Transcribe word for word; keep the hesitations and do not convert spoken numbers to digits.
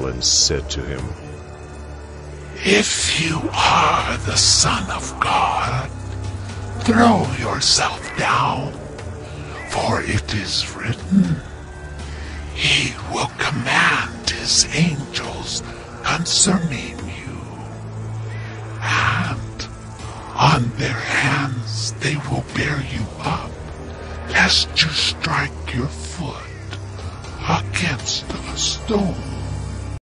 fell and said to him, "If you are the Son of God, throw yourself down, for it is written, He will command His angels concerning you, and on their hands they will bear you up, lest you strike your foot against a stone."